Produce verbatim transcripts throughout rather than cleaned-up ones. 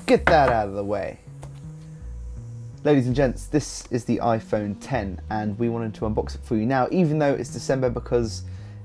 get that out of the way. Ladies and gents, this is the iPhone ten and we wanted to unbox it for you now, even though it's December, because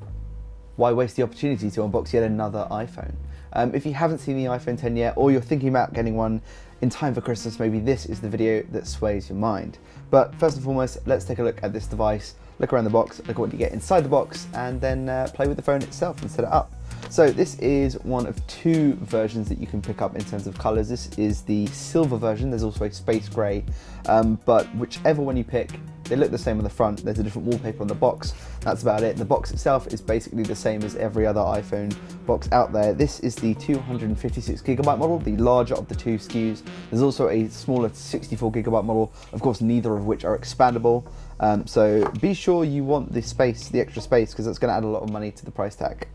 why waste the opportunity to unbox yet another iPhone? Um, if you haven't seen the iPhone ten yet, or you're thinking about getting one in time for Christmas, maybe this is the video that sways your mind. But first and foremost, let's take a look at this device, look around the box, look at what you get inside the box, and then uh, play with the phone itself and set it up. So this is one of two versions that you can pick up in terms of colours. This is the silver version, there's also a space grey, um, but whichever one you pick, they look the same on the front. There's a different wallpaper on the box, that's about it. The box itself is basically the same as every other iPhone box out there. This is the two hundred fifty-six gigabyte model, the larger of the two S K Us. There's also a smaller sixty-four gigabyte model, of course neither of which are expandable. Um, so be sure you want the space, the extra space, because that's going to add a lot of money to the price tag.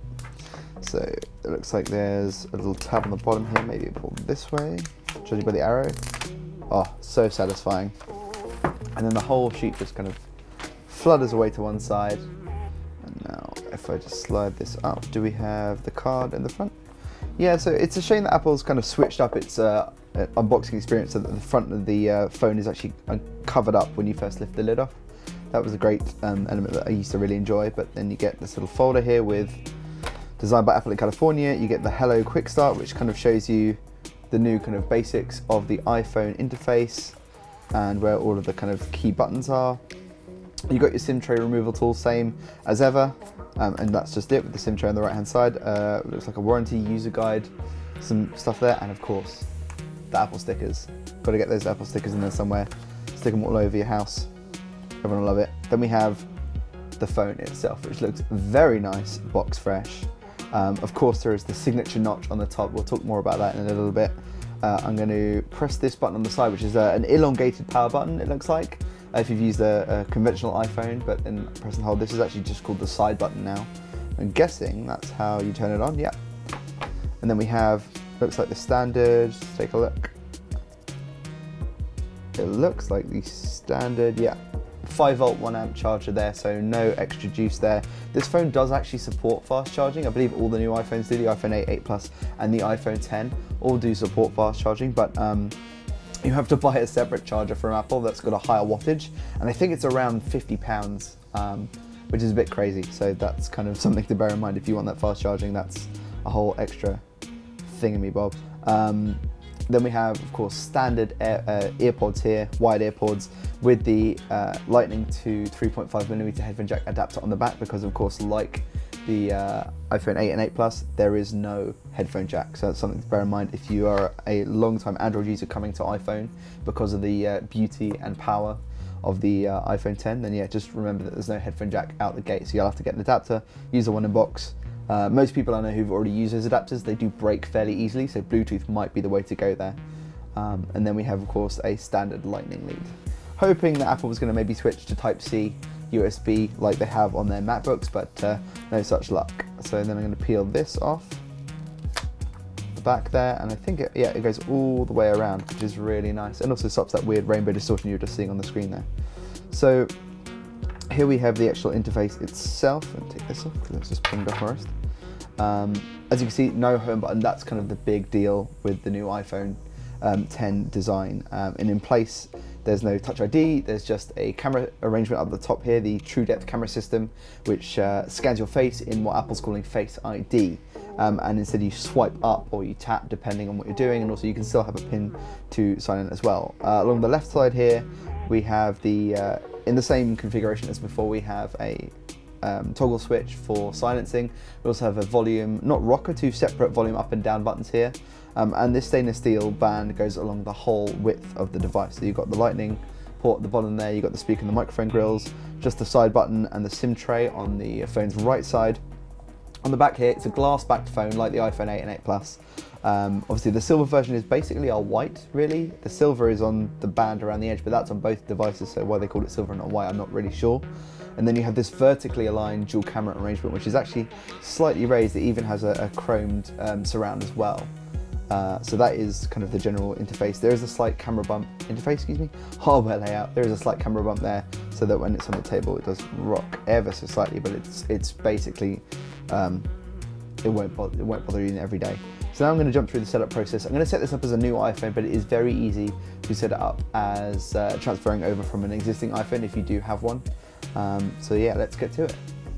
So it looks like there's a little tab on the bottom here, maybe pull this way, judging by the arrow. Oh, so satisfying. And then the whole sheet just kind of flutters away to one side. And now if I just slide this up, do we have the card in the front? Yeah, so it's a shame that Apple's kind of switched up its uh, unboxing experience so that the front of the uh, phone is actually covered up when you first lift the lid off. That was a great um, element that I used to really enjoy, but then you get this little folder here with designed by Apple in California. You get the Hello Quick Start, which kind of shows you the new kind of basics of the iPhone interface and where all of the kind of key buttons are. You got your SIM tray removal tool, same as ever, um, and that's just it with the SIM tray on the right hand side. Uh, looks like a warranty, user guide, some stuff there, and of course the Apple stickers. Got to get those Apple stickers in there somewhere. Stick them all over your house. Everyone will love it. Then we have the phone itself, which looks very nice, box fresh. Um, of course, there is the signature notch on the top. We'll talk more about that in a little bit. Uh, I'm going to press this button on the side, which is uh, an elongated power button, it looks like, uh, if you've used a, a conventional iPhone, but then press and hold. This is actually just called the side button now. I'm guessing that's how you turn it on, yeah. And then we have, looks like the standard, let's take a look. It looks like the standard, yeah. five volt one amp charger there, so no extra juice there. This phone does actually support fast charging. I believe all the new iPhones do, the iPhone eight, eight Plus and the iPhone ten all do support fast charging, but um, you have to buy a separate charger from Apple that's got a higher wattage, and I think it's around fifty pounds, um, which is a bit crazy, so that's kind of something to bear in mind if you want that fast charging. That's a whole extra thingamy-bob. Um, Then we have, of course, standard air, uh, earpods here, wired earpods with the uh, Lightning to three point five millimeter headphone jack adapter on the back, because of course, like the uh, iPhone eight and eight Plus, there is no headphone jack. So that's something to bear in mind if you are a long-time Android user coming to iPhone because of the uh, beauty and power of the uh, iPhone ten, then yeah, just remember that there's no headphone jack out the gate. So you'll have to get an adapter, use the one in box. Uh, most people I know who've already used those adapters, they do break fairly easily, so Bluetooth might be the way to go there. Um, and then we have, of course, a standard Lightning lead. Hoping that Apple was going to maybe switch to Type C U S B like they have on their MacBooks, but uh, no such luck. So then I'm going to peel this off the back there, and I think it, yeah, it goes all the way around, which is really nice, and also stops that weird rainbow distortion you were just seeing on the screen there. So here we have the actual interface itself. And take this off because it's just pinged off first. Um, as you can see, no home button. That's kind of the big deal with the new iPhone um, ten design. Um, and in place, there's no Touch I D. There's just a camera arrangement up the top here, the True Depth camera system, which uh, scans your face in what Apple's calling Face I D. Um, and instead you swipe up or you tap depending on what you're doing, and also you can still have a pin to sign in as well. Uh, along the left side here, we have the uh, in the same configuration as before, we have a um, toggle switch for silencing. We also have a volume, not rocker, two separate volume up and down buttons here. Um, and this stainless steel band goes along the whole width of the device. So you've got the Lightning port at the bottom there, you've got the speaker and the microphone grills, just the side button and the SIM tray on the phone's right side. On the back here, it's a glass-backed phone like the iPhone eight and eight Plus. Um, obviously, the silver version is basically our white, really. The silver is on the band around the edge, but that's on both devices, so why they call it silver and not white, I'm not really sure. And then you have this vertically aligned dual camera arrangement, which is actually slightly raised. It even has a, a chromed um, surround as well. Uh, so that is kind of the general interface. There is a slight camera bump, interface, excuse me, hardware layout. There is a slight camera bump there, so that when it's on the table, it does rock ever so slightly, but it's, it's basically um, it won't bother, it won't bother you every day. So now I'm going to jump through the setup process. I'm going to set this up as a new iPhone, but it is very easy to set it up as uh, transferring over from an existing iPhone if you do have one. Um, so yeah, let's get to it.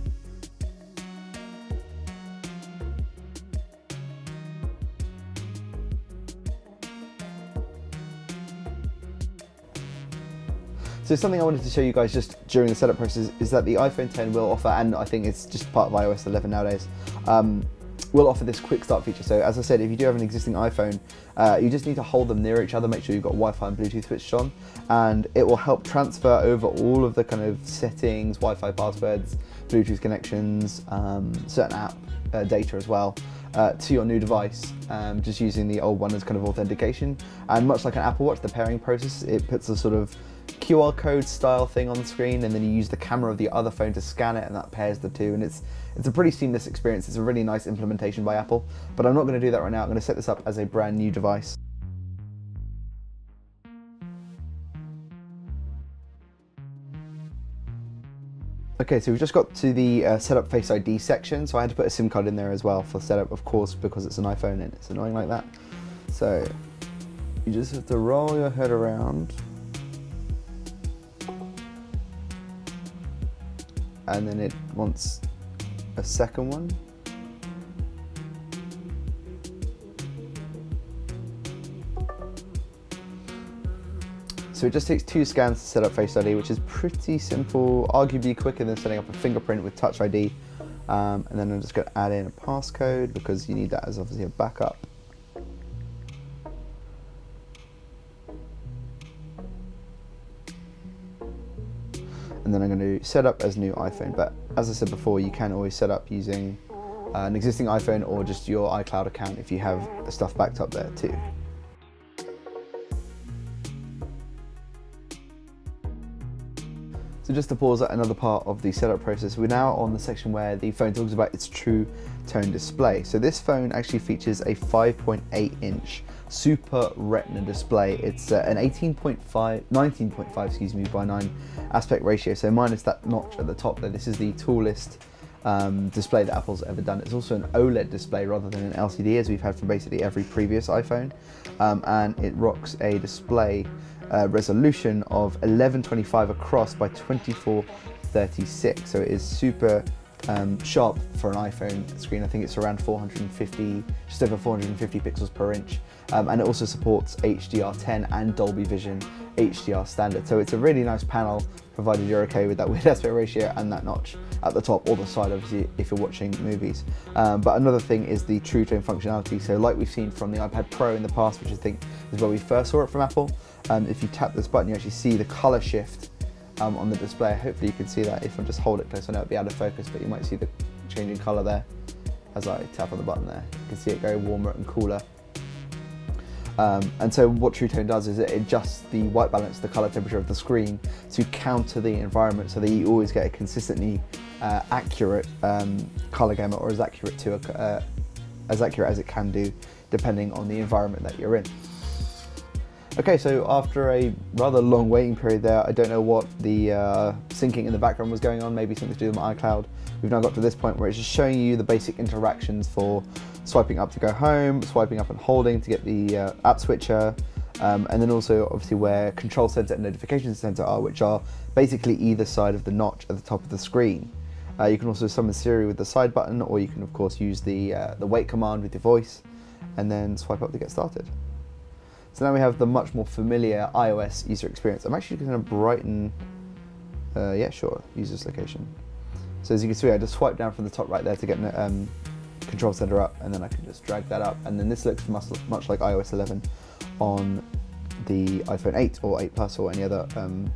So something I wanted to show you guys just during the setup process is that the iPhone ten will offer, and I think it's just part of i O S eleven nowadays, um, will offer this quick start feature. So as I said, if you do have an existing iPhone, uh, you just need to hold them near each other, make sure you've got Wi-Fi and Bluetooth switched on, and it will help transfer over all of the kind of settings, Wi-Fi passwords, Bluetooth connections, um, certain app uh, data as well, uh, to your new device, um, just using the old one as kind of authentication. And much like an Apple Watch, the pairing process, it puts a sort of Q R code style thing on the screen, and then you use the camera of the other phone to scan it, and that pairs the two, and it's it's a pretty seamless experience. It's a really nice implementation by Apple, but I'm not going to do that right now. I'm going to set this up as a brand new device. Okay, so we've just got to the uh, setup Face I D section, so I had to put a SIM card in there as well for setup, of course, because it's an iPhone and it's annoying like that. So you just have to roll your head around, and then it wants a second one. So it just takes two scans to set up Face I D, which is pretty simple, arguably quicker than setting up a fingerprint with Touch I D. Um, and then I'm just going to add in a passcode because you need that as obviously a backup. And then I'm going to set up as new iPhone, but as I said before, you can always set up using uh, an existing iPhone or just your iCloud account if you have the stuff backed up there too. So just to pause at another part of the setup process, we're now on the section where the phone talks about its true tone display. So this phone actually features a five point eight inch Super Retina display. It's uh, an eighteen point five, nineteen point five, excuse me, by nine aspect ratio. So minus that notch at the top there, this is the tallest um, display that Apple's ever done. It's also an OLED display rather than an L C D, as we've had for basically every previous iPhone. Um, and it rocks a display uh, resolution of eleven twenty-five across by twenty-four thirty-six. So it is super Um, sharp for an iPhone screen. I think it's around four hundred fifty, just over four hundred fifty pixels per inch, um, and it also supports H D R ten and Dolby Vision H D R standard. So it's a really nice panel, provided you're okay with that weird aspect ratio and that notch at the top or the side, obviously, if you're watching movies. Um, but another thing is the True Tone functionality. So like we've seen from the iPad Pro in the past, which I think is where we first saw it from Apple, um, if you tap this button, you actually see the color shift Um, on the display. Hopefully you can see that. If I just hold it close, I know it'll be out of focus, but you might see the changing colour there as I tap on the button there. You can see it go warmer and cooler. Um, and so what True Tone does is it adjusts the white balance, the colour temperature of the screen to counter the environment, so that you always get a consistently uh, accurate um, colour gamut, or as accurate to a, uh, as accurate as it can do, depending on the environment that you're in. Okay, so after a rather long waiting period there, I don't know what the uh, syncing in the background was going on, maybe something to do with my iCloud. We've now got to this point where it's just showing you the basic interactions for swiping up to go home, swiping up and holding to get the uh, app switcher, um, and then also obviously where Control Center and Notification Center are, which are basically either side of the notch at the top of the screen. Uh, you can also summon Siri with the side button, or you can of course use the, uh, the wait command with your voice, and then swipe up to get started. So now we have the much more familiar iOS user experience. I'm actually going to brighten, uh, yeah, sure, user's location. So as you can see, I just swipe down from the top right there to get um, Control Center up, and then I can just drag that up, and then this looks much, much like i O S eleven on the iPhone eight or eight Plus or any other um,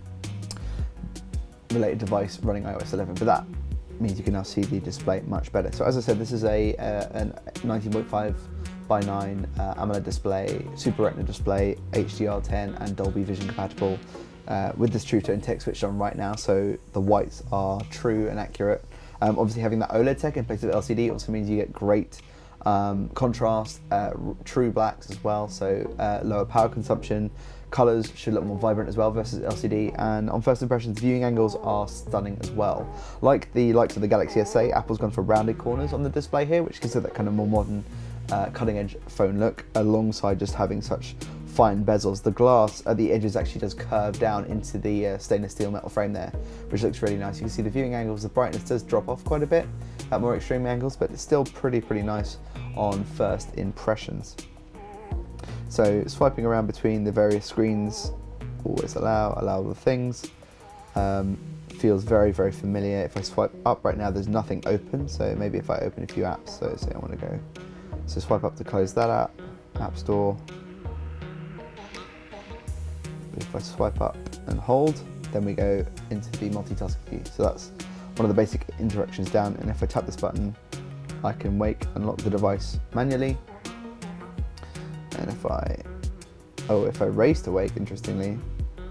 related device running i O S eleven, but that means you can now see the display much better. So as I said, this is a uh, a nineteen point five by nine uh, AMOLED display, Super Retina display, H D R ten and Dolby Vision compatible, uh, with this True Tone tech switched on right now, so the whites are true and accurate. Um, obviously having that OLED tech in place of L C D also means you get great um, contrast, uh, true blacks as well, so uh, lower power consumption. Colours should look more vibrant as well versus L C D, and on first impressions, viewing angles are stunning as well. Like the likes of the Galaxy S eight, Apple's gone for rounded corners on the display here, which gives it that kind of more modern, uh, cutting-edge phone look, alongside just having such fine bezels. The glass at the edges actually does curve down into the uh, stainless steel metal frame there, which looks really nice. You can see the viewing angles, the brightness does drop off quite a bit at more extreme angles, but it's still pretty, pretty nice on first impressions. So swiping around between the various screens, always allow, allow the things, um, feels very, very familiar. If I swipe up right now, there's nothing open, so maybe if I open a few apps, so say I want to go, so swipe up to close that app, App Store. But if I swipe up and hold, then we go into the multitasking view. So that's one of the basic interactions down, and if I tap this button, I can wake and lock the device manually. And if I, oh, if I race to wake, interestingly,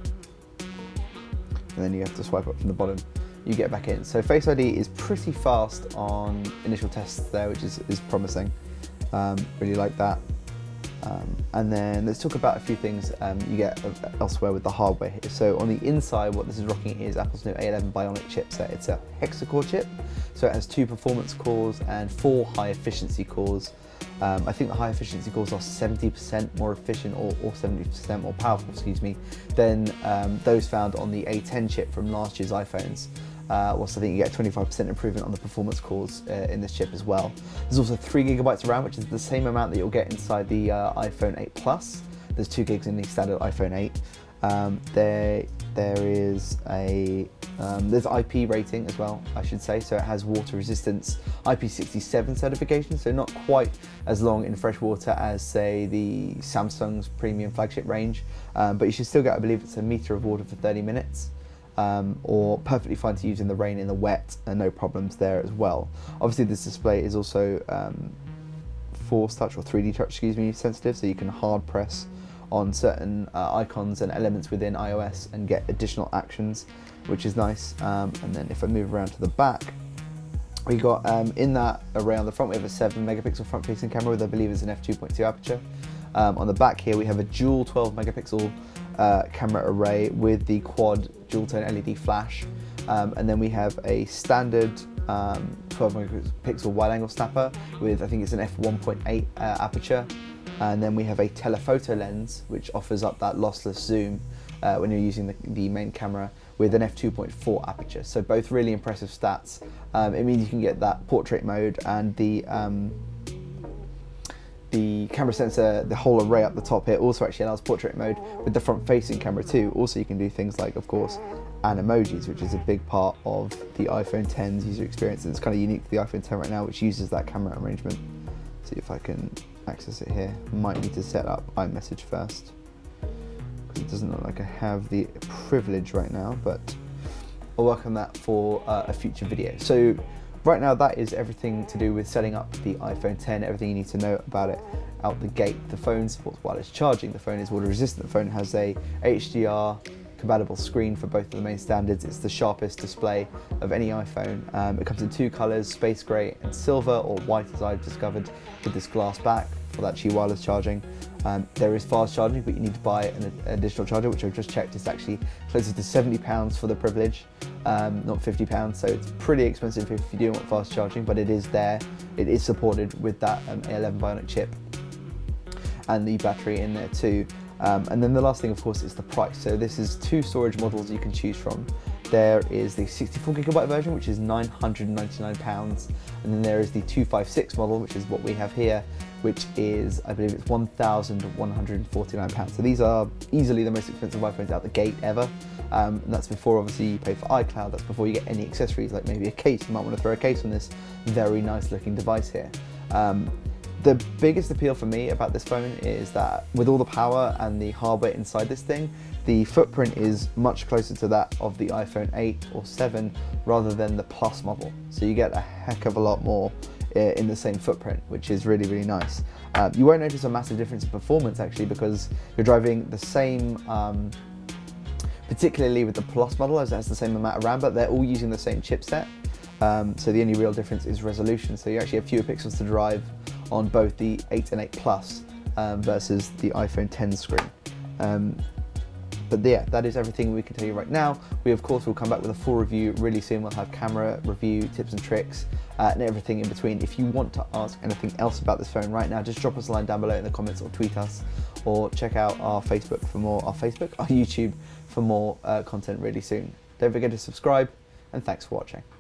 and then you have to swipe up from the bottom, you get back in. So Face I D is pretty fast on initial tests there, which is, is promising. Um, really like that. Um, and then let's talk about a few things um, you get elsewhere with the hardware here. So on the inside, what this is rocking is Apple's new A eleven Bionic chipset. It's a hexa-core chip, so it has two performance cores and four high efficiency cores. Um, I think the high efficiency cores are seventy percent more efficient, or, or seventy percent more powerful, excuse me, than um, those found on the A ten chip from last year's iPhones. Uh, whilst I think you get a twenty-five percent improvement on the performance cores uh, in this chip as well. There's also three gigabytes of RAM, which is the same amount that you'll get inside the uh, iPhone eight Plus. There's two gigs in the standard iPhone eight. Um, there, there is a um, there's I P rating as well, I should say. So it has water resistance I P sixty-seven certification. So not quite as long in fresh water as, say, the Samsung's premium flagship range, um, but you should still get, I believe, it's a meter of water for thirty minutes. Um, or perfectly fine to use in the rain, in the wet, and no problems there as well. Obviously this display is also um, Force Touch, or three D Touch, excuse me, sensitive, so you can hard press on certain uh, icons and elements within iOS and get additional actions, which is nice. Um, and then if I move around to the back, we got um, in that array on the front, we have a seven megapixel front facing camera with, I believe, is an f two point two aperture. Um, on the back here we have a dual twelve megapixel uh, camera array with the quad dual tone L E D flash, um, and then we have a standard um, twelve megapixel wide angle snapper with, I think it's an f one point eight uh, aperture, and then we have a telephoto lens which offers up that lossless zoom uh, when you're using the, the main camera, with an f two point four aperture. So both really impressive stats. Um, it means you can get that portrait mode, and the um, the camera sensor, the whole array up the top here, also actually allows portrait mode with the front facing camera too. Also you can do things like, of course, and emojis, which is a big part of the iPhone ten's user experience, and it's kind of unique to the iPhone ten right now, which uses that camera arrangement. See if I can access it here. Might need to set up iMessage first, because it doesn't look like I have the privilege right now, but I'll work on that for uh, a future video. So right now, that is everything to do with setting up the iPhone ten, everything you need to know about it out the gate. The phone supports wireless charging, the phone is water resistant, the phone has a H D R compatible screen for both of the main standards. It's the sharpest display of any iPhone. Um, it comes in two colours, space grey and silver, or white as I've discovered, with this glass back for that Qi wireless charging. Um, there is fast charging, but you need to buy an additional charger, which I've just checked is actually closer to seventy pounds for the privilege, um, not fifty pounds, so it's pretty expensive if you do want fast charging, but it is there. It is supported with that um, A eleven Bionic chip and the battery in there too. Um, and then the last thing, of course, is the price. So this is two storage models you can choose from. There is the sixty-four gigabyte version, which is nine hundred and ninety-nine pounds, and then there is the two fifty-six model, which is what we have here, which is, I believe it's one thousand one hundred and forty-nine pounds. So these are easily the most expensive iPhones out the gate ever. Um, and that's before, obviously, you pay for iCloud. That's before you get any accessories, like maybe a case. You might want to throw a case on this very nice looking device here. Um, The biggest appeal for me about this phone is that with all the power and the hardware inside this thing, the footprint is much closer to that of the iPhone eight or seven rather than the Plus model. So you get a heck of a lot more in the same footprint, which is really, really nice. Uh, you won't notice a massive difference in performance actually, because you're driving the same, um, particularly with the Plus model, as it has the same amount of RAM, but they're all using the same chipset. Um, so the only real difference is resolution. So you actually have fewer pixels to drive on both the eight and eight Plus um, versus the iPhone ten screen. Um, But yeah, that is everything we can tell you right now. We of course will come back with a full review really soon. We'll have camera review, tips and tricks, uh, and everything in between. If you want to ask anything else about this phone right now, just drop us a line down below in the comments or tweet us, or check out our Facebook for more, our Facebook, our YouTube for more uh, content really soon. Don't forget to subscribe, and thanks for watching.